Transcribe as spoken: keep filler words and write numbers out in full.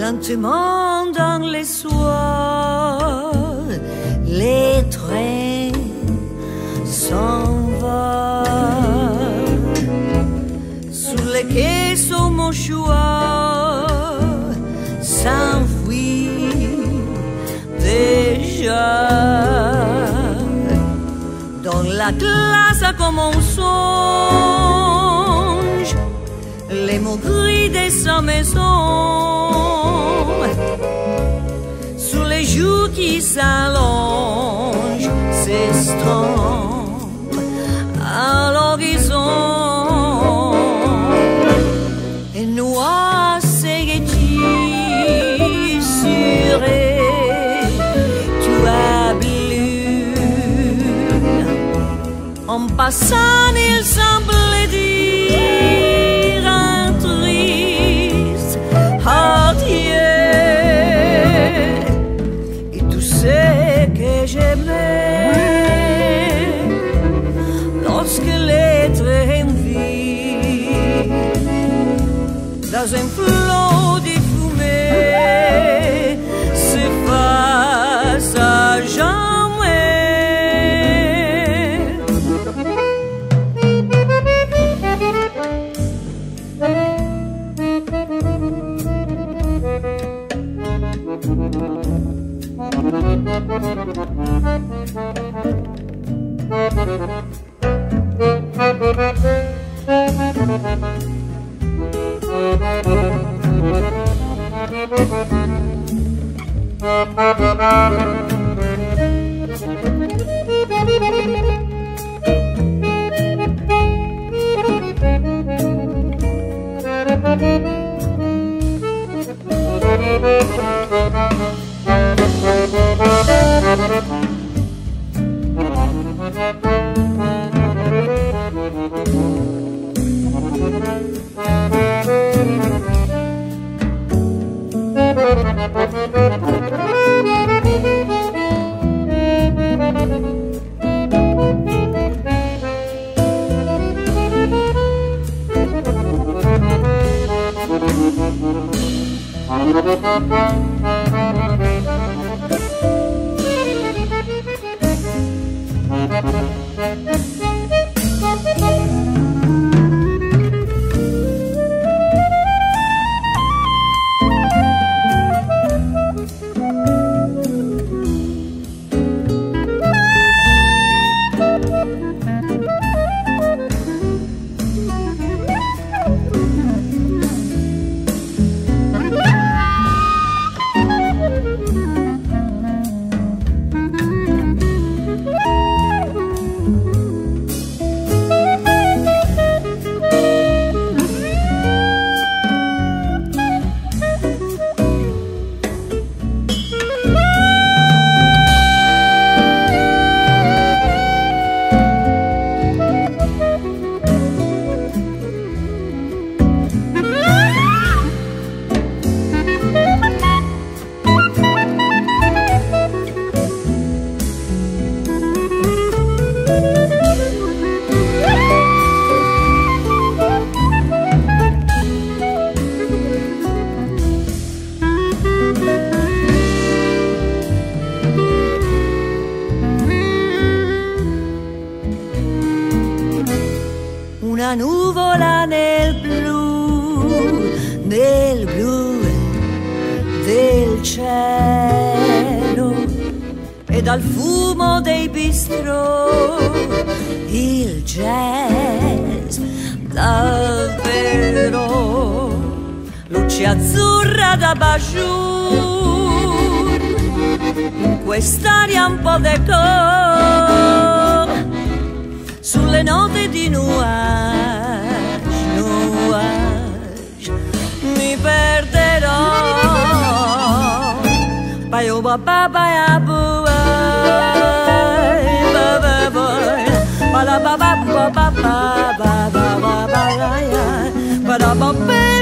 lentement dans les soirs, les trains s'envolent sous les quais, sur mon choix s'enfuit déjà. Dans la classe comme un songe, les mots gris de sa maison, sous les jours qui s'allongent, s'estompent à l'horizon. Et noir serait-il sur tu as en passant, il semblait dire un triste adieu. Et tout ce que j'aimais lorsque les trains vivent dans un flot de fumée s'efface à jamais. Una nuvola nel blu, nel blu del cielo, e dal fumo dei bistrò il jazz davvero, luce azzurra da Bajou, in quest'aria un po' d'écho, sulle note di nuage, nuage, mi perderò. Baio ba ba ba ya bu ba ba ba ba ba ba ba ba ba ba ba ba ba ba ba ba ba